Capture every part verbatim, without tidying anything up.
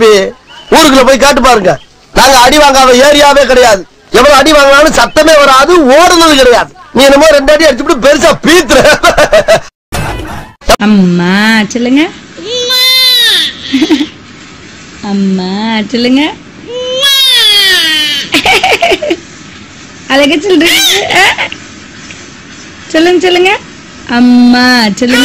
தம்பி, ஊருக்குள்ள போய் காட்டு பாருங்க. நாங்க அடி வாங்காத ஏரியாவே கிடையாது. எவ்வளவு அடி வாங்கினாலும் சத்தமே வராது, ஓடுனது கிடையாது. நீ என்னமோ ரெண்டு அடி அடிச்சுட்டு பெருசா பீத்துற. அம்மா சொல்லுங்க, அம்மா சொல்லுங்க, அழகா சொல்றீங்க. சொல்லுங்க சொல்லுங்க, அம்மா சொல்லுங்க.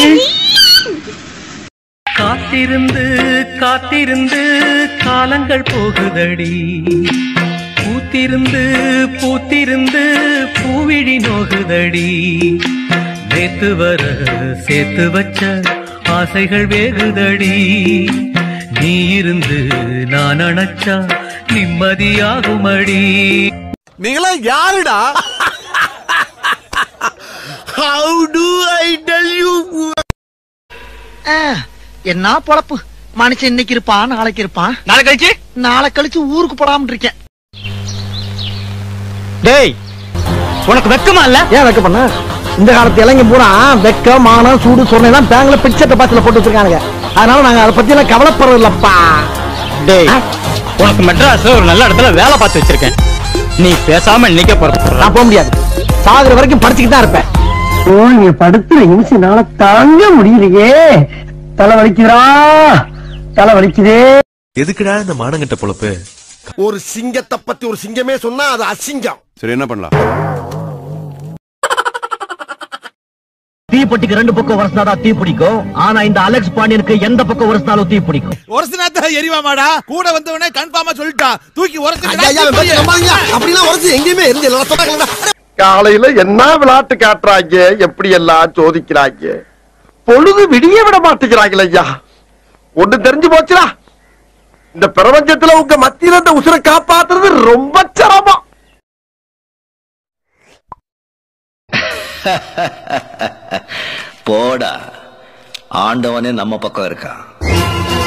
காத்திருந்து காத்திருந்து காலங்கள் போகுதடி, பூத்திருந்து பூத்திருந்து பூவிழி நோகுதடி, நேத்து வர சேர்த்து வச்ச ஆசைகள் வேகுதடி, நீ இருந்து நான் அணைச்சா நிம்மதியாகுமடி. நீங்களா யாருடா? How do I tell you? என்ன பொழப்பு மனுஷன், இன்னைக்கு இருப்பான் நாளைக்கு இருப்பான், நாளை கழிச்சு நாளை கழிச்சு ஊருக்கு போடாம இருக்கேன். டேய், உனக்கு வெக்கமா இல்ல? ஏன் வெக்க பண்ண? இந்த காலத்து இளைஞ பூரா வெக்க மானம் சூடு சொன்னதான் பேங்க்ல பிக்சர் பாத்துல போட்டு வச்சிருக்கானுங்க. அதனால நாங்க அதை பத்தி எல்லாம் கவலைப்படுறது இல்லப்பா. டேய், உனக்கு மெட்ராஸ்ல ஒரு நல்ல இடத்துல வேலை பார்த்து வச்சிருக்கேன். நீ பேசாம இன்னைக்கே போற. நான் போக முடியாது. சாகுற வரைக்கும் படிச்சுக்கிட்டு தான் இருப்பேன். ஓ, நீ படுத்துற நிமிஷம்னால தாங்க முடியலையே. தலை வலிக்குதா, தலை வலிக்குதே. எதுக்குடா இந்த மானங்கட்ட பொழப்பு? ஒரு சிங்கத்தை பத்தி ஒரு சிங்கமே சொன்னா அது அசிங்கம். சரி, என்ன பண்ணலாம்? தீப்பெட்டிக்கு ரெண்டு பக்கம் வருஷனாதான் தீ பிடிக்கும். ஆனா இந்த அலெக்ஸ் பாண்டியனுக்கு எந்த பக்கம் வருஷனாலும் தீ பிடிக்கும். ஒரசினாத்த எரிவாமாடா, கூட வந்தவனே கன்ஃபார்மா சொல்லிட்டா. தூக்கி ஒரசி அப்படிலாம் உரசி எங்கேயுமே இருந்து. காலையில என்ன விளையாட்டு காட்டுறாங்க, எப்படி எல்லாம் சோதிக்கிறாங்க. பொழுது விடிய விட மாட்டேங்கிறாங்களே ஐயா. ஒண்ணு தெரிஞ்சு போச்சுடா, இந்த பிரபஞ்சத்துல உங்க மத்தியில இந்த உசுரை காப்பாத்துறது ரொம்ப சிரமம். போடா, ஆண்டவனே நம்ம பக்கம் இருக்கான்.